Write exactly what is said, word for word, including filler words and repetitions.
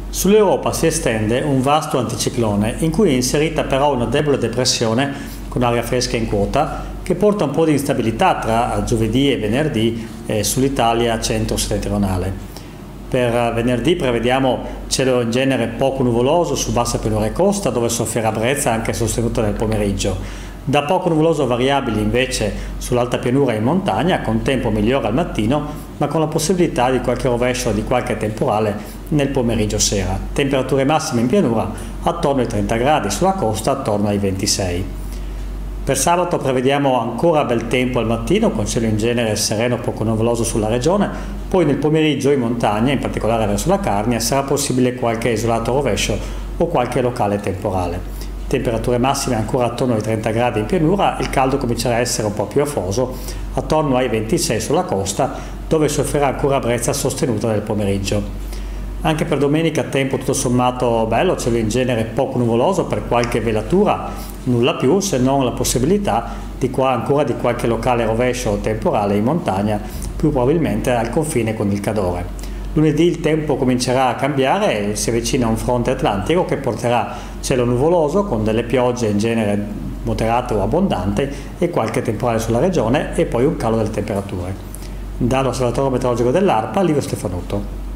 Sull'Europa si estende un vasto anticiclone in cui è inserita però una debole depressione con aria fresca in quota che porta un po' di instabilità tra giovedì e venerdì eh, sull'Italia centro-settentrionale. Per venerdì prevediamo cielo in genere poco nuvoloso su bassa pianura e costa, dove soffierà brezza anche sostenuta nel pomeriggio. Da poco nuvoloso variabili invece sull'alta pianura e in montagna, con tempo migliore al mattino, ma con la possibilità di qualche rovescio o di qualche temporale nel pomeriggio sera. Temperature massime in pianura attorno ai trenta gradi, sulla costa attorno ai ventisei. Per sabato prevediamo ancora bel tempo al mattino, con cielo in genere sereno poco nuvoloso sulla regione, poi nel pomeriggio in montagna, in particolare verso la Carnia, sarà possibile qualche isolato rovescio o qualche locale temporale. Temperature massime ancora attorno ai trenta gradi in pianura, il caldo comincerà a essere un po' più afoso, attorno ai ventisei sulla costa, dove soffrirà ancora brezza sostenuta nel pomeriggio. Anche per domenica tempo tutto sommato bello, cielo in genere poco nuvoloso, per qualche velatura nulla più, se non la possibilità di qua ancora di qualche locale rovescio o temporale in montagna, più probabilmente al confine con il Cadore. Lunedì il tempo comincerà a cambiare e si avvicina un fronte atlantico che porterà cielo nuvoloso con delle piogge in genere moderate o abbondanti e qualche temporale sulla regione e poi un calo delle temperature. Dall'Osservatorio Meteorologico dell'ARPA, Livio Stefanuto.